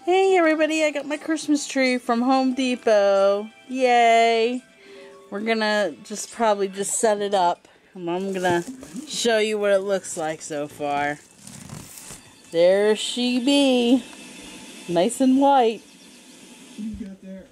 Hey everybody, I got my Christmas tree from Home Depot. Yay! We're gonna probably just set it up. And I'm gonna show you what it looks like so far. There she be. Nice and white. What you got there?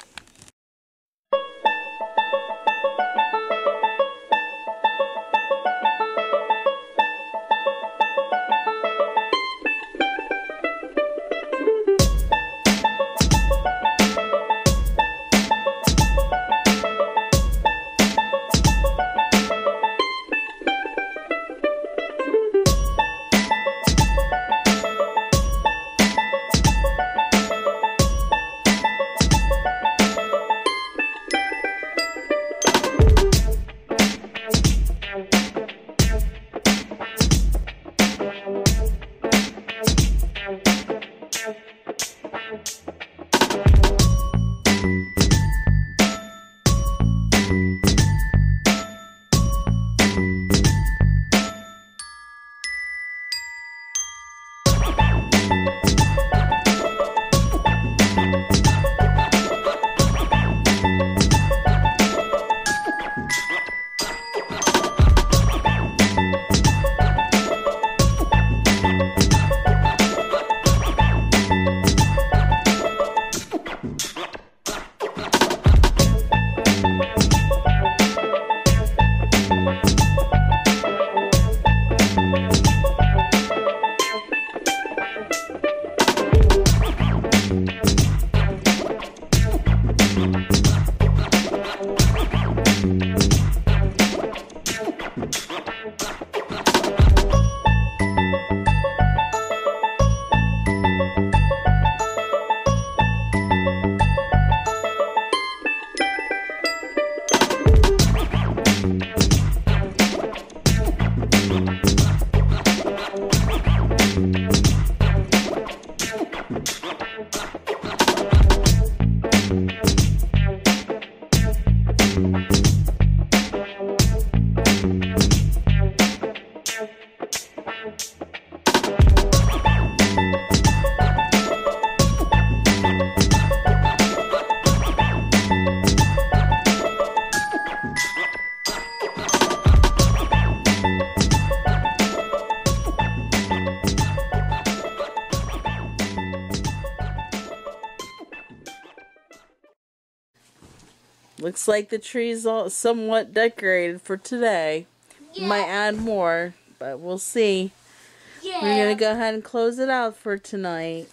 Looks like the tree's all somewhat decorated for today. Yeah. Might add more, but we'll see. Yeah. We're gonna go ahead and close it out for tonight.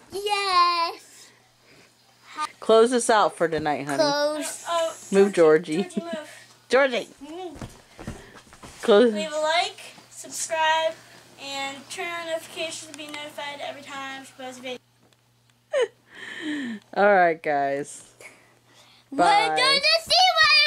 Yes. Close this out for tonight, honey. Close. Oh, Move, Georgie. Georgie, move. Georgie! Mm. Close. Leave a like, subscribe, and turn on notifications to be notified every time she posts a video. Alright, guys. Bye. We're gonna see what